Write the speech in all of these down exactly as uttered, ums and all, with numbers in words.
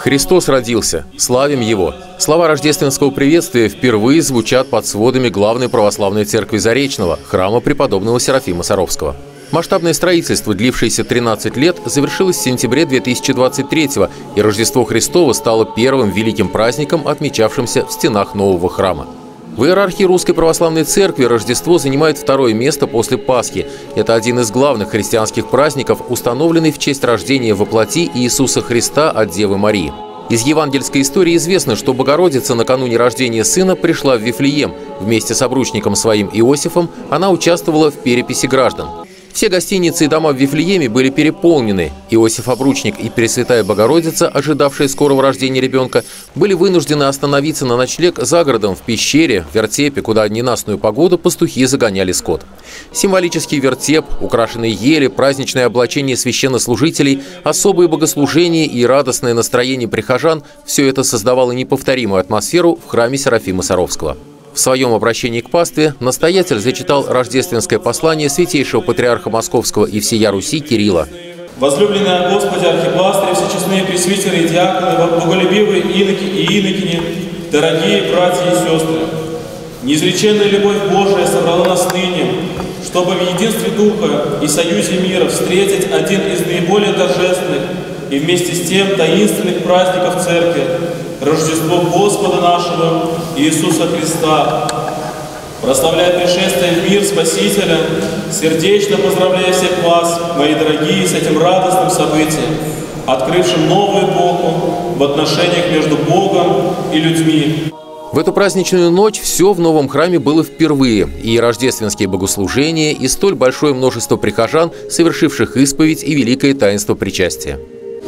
Христос родился, славим Его. Слова рождественского приветствия впервые звучат под сводами главной православной церкви Заречного, храма преподобного Серафима Саровского. Масштабное строительство, длившееся тринадцать лет, завершилось в сентябре две тысячи двадцать третьего, и Рождество Христово стало первым великим праздником, отмечавшимся в стенах нового храма. В иерархии Русской Православной Церкви Рождество занимает второе место после Пасхи. Это один из главных христианских праздников, установленный в честь рождения во плоти Иисуса Христа от Девы Марии. Из евангельской истории известно, что Богородица накануне рождения сына пришла в Вифлеем. Вместе с обручником своим Иосифом она участвовала в переписи граждан. Все гостиницы и дома в Вифлееме были переполнены. Иосиф-обручник и Пресвятая Богородица, ожидавшие скорого рождения ребенка, были вынуждены остановиться на ночлег за городом в пещере, в вертепе, куда в ненастную погоду пастухи загоняли скот. Символический вертеп, украшенные ели, праздничное облачение священнослужителей, особые богослужения и радостное настроение прихожан – все это создавало неповторимую атмосферу в храме Серафима Саровского. В своем обращении к пастве настоятель зачитал рождественское послание святейшего патриарха Московского и всея Руси Кирилла. «Возлюбленные Господи, архипастыри, всечестные пресвитеры и диаконы, боголюбивые иноки и инокини, дорогие братья и сестры, неизреченная любовь Божия собрала нас ныне, чтобы в единстве Духа и союзе мира встретить один из наиболее торжественных и вместе с тем таинственных праздников Церкви – Рождество Господа нашего Иисуса Христа. Прославляя пришествие в мир Спасителя, сердечно поздравляю всех вас, мои дорогие, с этим радостным событием, открывшим новую эпоху в отношениях между Богом и людьми». В эту праздничную ночь все в новом храме было впервые. И рождественские богослужения, и столь большое множество прихожан, совершивших исповедь и великое таинство причастия.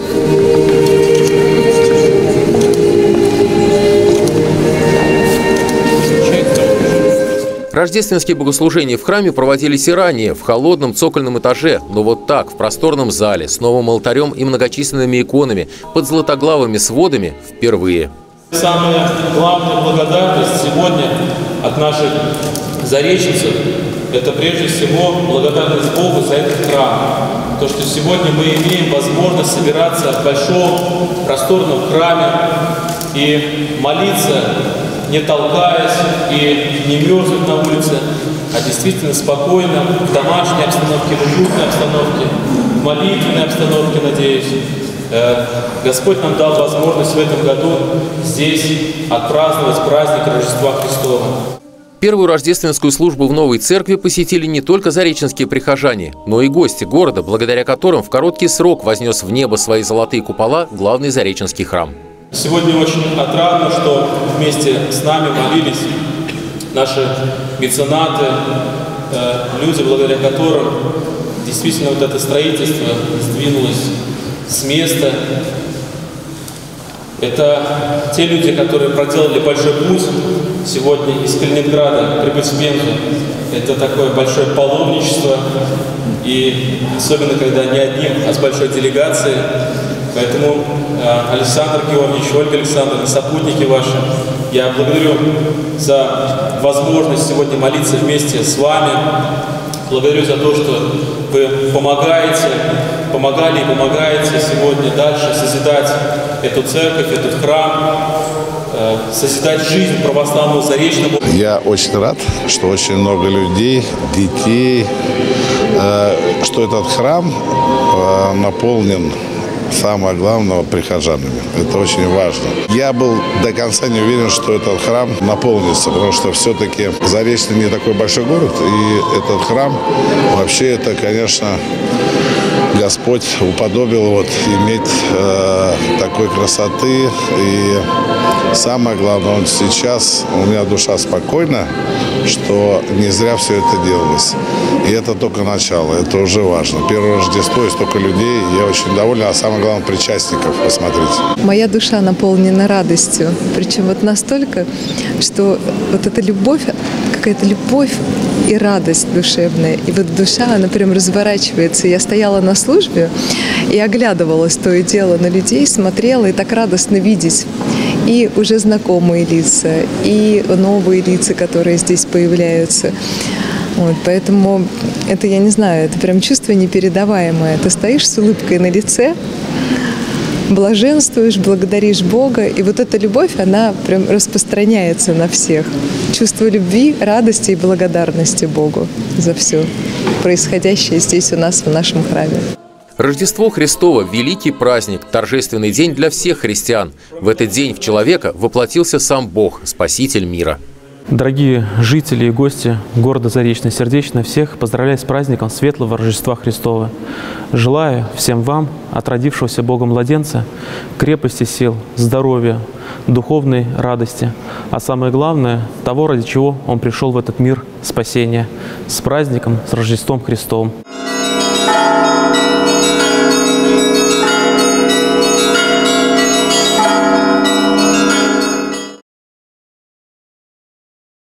Рождественские богослужения в храме проводились и ранее, в холодном цокольном этаже, но вот так, в просторном зале, с новым алтарем и многочисленными иконами, под златоглавыми сводами впервые. Самая главная благодарность сегодня от наших зареченцев – это прежде всего благодарность Богу за этот храм. То, что сегодня мы имеем возможность собираться в большом просторном храме и молиться, не толкаясь и не мерзнуть на улице, а действительно спокойно, в домашней обстановке, в уютной обстановке, в молитвенной обстановке, надеюсь. Господь нам дал возможность в этом году здесь отпраздновать праздник Рождества Христова. Первую рождественскую службу в новой церкви посетили не только зареченские прихожане, но и гости города, благодаря которым в короткий срок вознес в небо свои золотые купола главный зареченский храм. Сегодня очень отрадно, что вместе с нами молились наши меценаты, люди, благодаря которым действительно вот это строительство сдвинулось с места. Это те люди, которые проделали большой путь сегодня из Калининграда прибыть в Пензу. Это такое большое паломничество, и особенно когда не одним, а с большой делегацией. Поэтому Александр Георгиевич, Ольга Александровна, сопутники ваши, я благодарю за возможность сегодня молиться вместе с вами. Благодарю за то, что вы помогаете, помогали и помогаете сегодня дальше созидать эту церковь, этот храм, созидать жизнь православного Заречного. Я очень рад, что очень много людей, детей, что этот храм наполнен, самое главное, прихожанами. Это очень важно. Я был до конца не уверен, что этот храм наполнится, потому что все-таки Заречный не такой большой город, и этот храм, вообще это, конечно, Господь уподобил вот иметь э, такой красоты. И самое главное, он сейчас, у меня душа спокойна, что не зря все это делалось. И это только начало, это уже важно. Первое Рождество и столько людей, я очень доволен, а самое главное, причастников, посмотрите. Моя душа наполнена радостью, причем вот настолько, что вот эта любовь, какая-то любовь и радость душевная. И вот душа, она прям разворачивается. Я стояла на службе и оглядывалась то и дело на людей, смотрела, и так радостно видеть и уже знакомые лица, и новые лица, которые здесь появляются. Вот, поэтому это, я не знаю, это прям чувство непередаваемое. Ты стоишь с улыбкой на лице, блаженствуешь, благодаришь Бога, и вот эта любовь, она прям распространяется на всех. Чувство любви, радости и благодарности Богу за все происходящее здесь у нас в нашем храме. Рождество Христово – великий праздник, торжественный день для всех христиан. В этот день в человека воплотился сам Бог, Спаситель мира. Дорогие жители и гости города Заречный, сердечно всех поздравляю с праздником Светлого Рождества Христова. Желаю всем вам от родившегося Богом младенца крепости сил, здоровья, духовной радости, а самое главное – того, ради чего Он пришел в этот мир – спасения. С праздником, с Рождеством Христовым!